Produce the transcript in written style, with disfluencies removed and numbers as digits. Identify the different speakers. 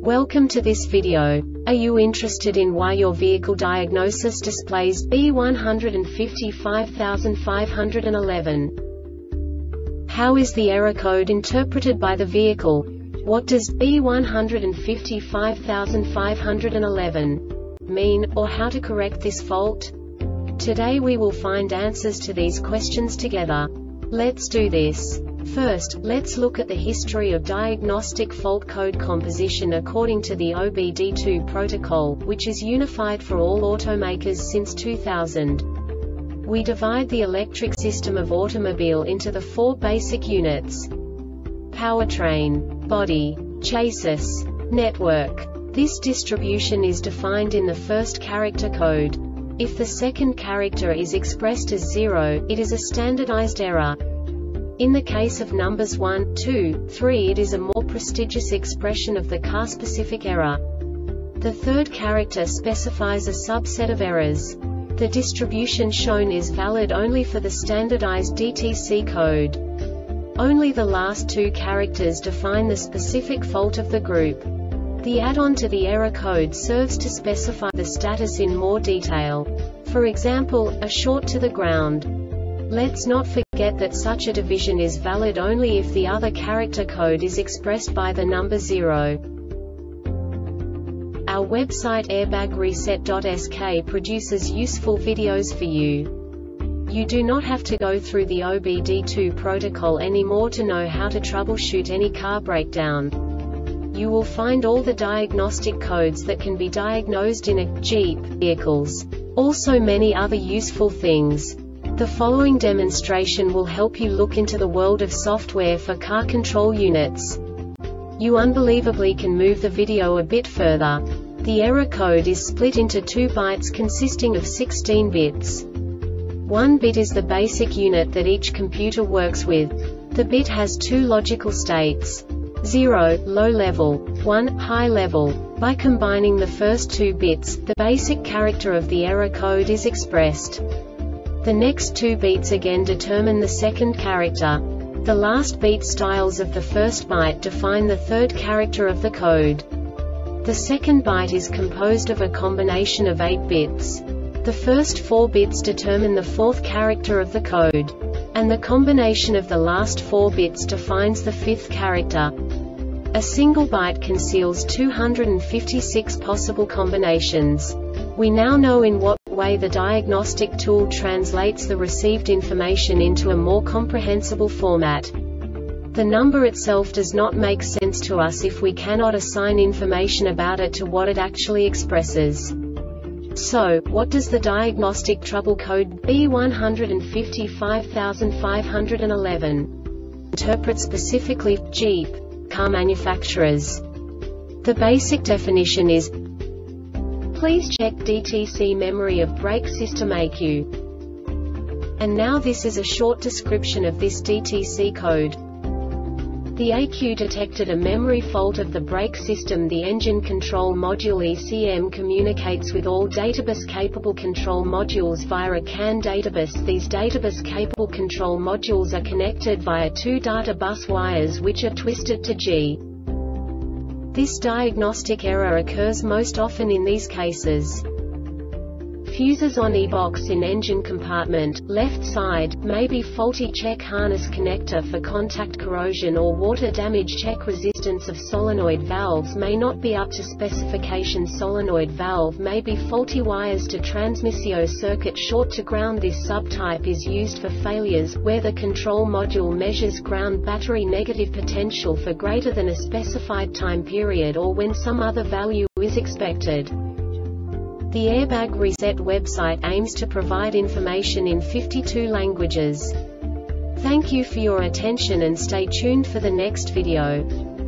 Speaker 1: Welcome to this video. Are you interested in why your vehicle diagnosis displays B155511? How is the error code interpreted by the vehicle? What does B155511 mean, or how to correct this fault? Today we will find answers to these questions together. Let's do this. First, let's look at the history of diagnostic fault code composition according to the OBD2 protocol, which is unified for all automakers since 2000. We divide the electric system of automobile into the four basic units: powertrain, body, chassis, network. This distribution is defined in the first character code. If the second character is expressed as 0, it is a standardized error. In the case of numbers 1, 2, 3, it is a more prestigious expression of the car-specific error. The third character specifies a subset of errors. The distribution shown is valid only for the standardized DTC code. Only the last two characters define the specific fault of the group. The add-on to the error code serves to specify the status in more detail. For example, a short to the ground. Let's not forget that such a division is valid only if the other character code is expressed by the number 0. Our website airbagreset.sk produces useful videos for you. You do not have to go through the OBD2 protocol anymore to know how to troubleshoot any car breakdown. You will find all the diagnostic codes that can be diagnosed in a Jeep vehicles. Also many other useful things. The following demonstration will help you look into the world of software for car control units. You unbelievably can move the video a bit further. The error code is split into 2 bytes consisting of 16 bits. 1 bit is the basic unit that each computer works with. The bit has 2 logical states: 0, low level, 1, high level. By combining the first 2 bits, the basic character of the error code is expressed. The next 2 beats again determine the second character. The last beat styles of the first byte define the third character of the code. The second byte is composed of a combination of 8 bits. The first 4 bits determine the fourth character of the code. And the combination of the last 4 bits defines the fifth character. A single byte conceals 256 possible combinations. We now know in what way the diagnostic tool translates the received information into a more comprehensible format. The number itself does not make sense to us if we cannot assign information about it to what it actually expresses. So, what does the diagnostic trouble code B155511 interpret specifically for Jeep car manufacturers? The basic definition is: please check DTC memory of brake system ECU. And now this is a short description of this DTC code. The ECU detected a memory fault of the brake system. The engine control module ECM communicates with all databus-capable control modules via a CAN databus. These databus-capable control modules are connected via 2 data bus wires which are twisted to G. This diagnostic error occurs most often in these cases: fuses on e-box in engine compartment, left side, may be faulty. Check harness connector for contact corrosion or water damage. Check resistance of solenoid valves may not be up to specification. Solenoid valve may be faulty. Wires to transmissio circuit short to ground. This subtype is used for failures where the control module measures ground battery negative potential for greater than a specified time period or when some other value is expected. The Airbag Reset website aims to provide information in 52 languages. Thank you for your attention and stay tuned for the next video.